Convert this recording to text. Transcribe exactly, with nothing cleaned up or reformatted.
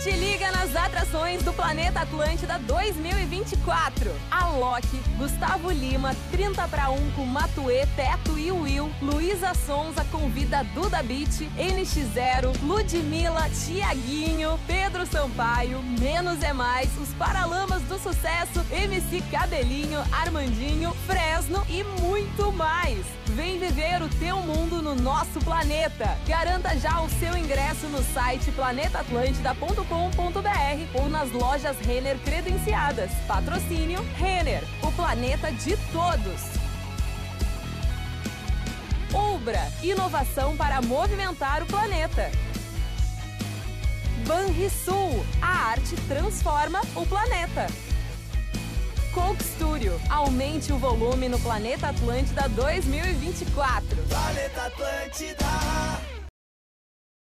Te liga nas atrações do Planeta Atlântida dois mil e vinte e quatro. Alok, Gustavo Lima, trinta para um com Matuê, Teto e Will. Luísa Sonza convida Duda Beat, N X Zero, Ludmilla, Tiaguinho, Pedro Sampaio, Menos é Mais, os Paralamas do Sucesso, M C Cabelinho, Armandinho, Fresno e muito mais. Vem viver o teu mundo no nosso planeta. Garanta já o seu ingresso no site planeta atlântida ponto com ponto b r ou nas lojas Renner credenciadas. Patrocínio Renner, o planeta de todos. Ubra, inovação para movimentar o planeta. Banrisul, a arte transforma o planeta. Coke Studio, aumente o volume no Planeta Atlântida dois mil e vinte e quatro. Planeta Atlântida.